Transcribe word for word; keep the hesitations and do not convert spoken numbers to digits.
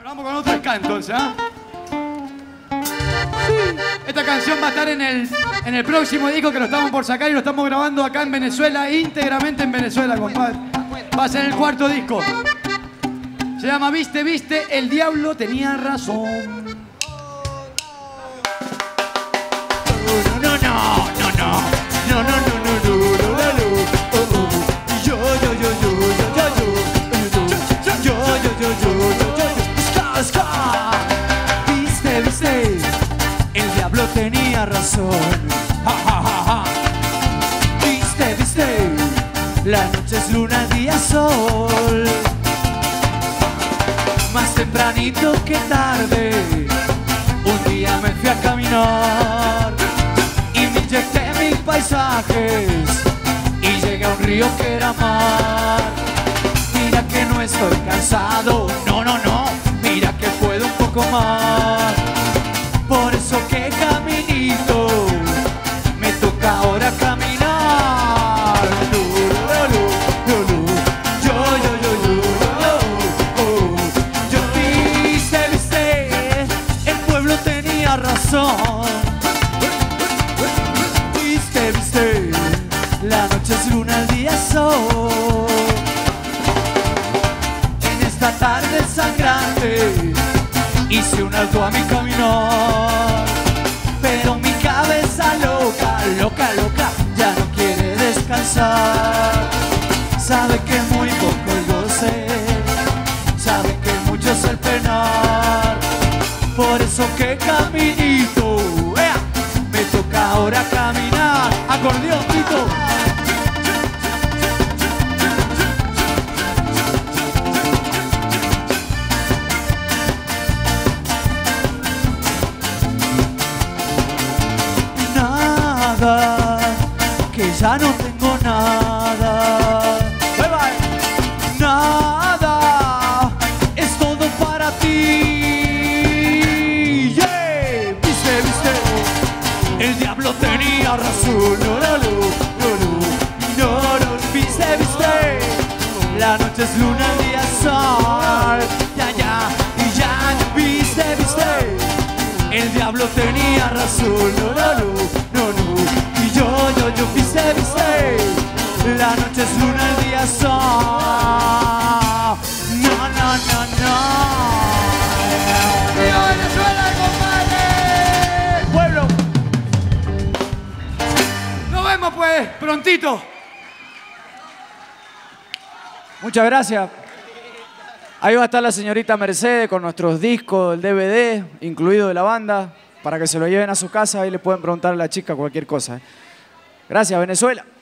Bueno, vamos con otro ska entonces, ¿ah? Esta canción va a estar en el, en el próximo disco que lo estamos por sacar y lo estamos grabando acá en Venezuela, íntegramente en Venezuela, compadre. Va a ser el cuarto disco. Se llama Viste, Viste, el diablo tenía razón. No, no, no, no, no, no, no, no, no, no, no, no. Yo, yo, yo, yo, yo, yo, yo, yo, yo, yo, yo, yo, ska, ska. Viste, viste, el diablo tenía razón. Ja, ja, ja, ja. Viste, viste, la noche es luna, el día sol. Más tempranito que tarde, un día me fui a caminar y me inyecté mil paisajes y llegué a un río que era mar. Mira que no estoy cansado, no, no, no, mira que puedo un poco más. Por eso que caminito me toca ahora caminar. Viste, viste, la noche es luna, el día es sol. En esta tarde sangrante hice un alto a mi caminar, pero mi cabeza loca, loca, loca, ya no quiere descansar. Sabe que muy poco el goce, sabe que mucho es el penar. Por eso que caminito, ¡ea!, me toca ahora caminar. Acordeón, Tito. Nada, que ya no tengo nada. Bye bye. Nada, es todo para ti. El diablo tenía razón, no, no, no, no, no, no, viste, viste, la noche es luna, el día es sol, ya, ya, y ya, viste, viste, el diablo tenía razón, no, no, no, no, no, y yo, yo, yo, viste, viste, la noche es luna, el día es sol, no, no, no, no. ¡Viva Venezuela, compadre! ¡Pueblo! Nos vemos pues, prontito. Muchas gracias. Ahí va a estar la señorita Mercedes con nuestros discos, el D V D, incluido de la banda, para que se lo lleven a su casa. Ahí le pueden preguntar a la chica cualquier cosa. Gracias, Venezuela.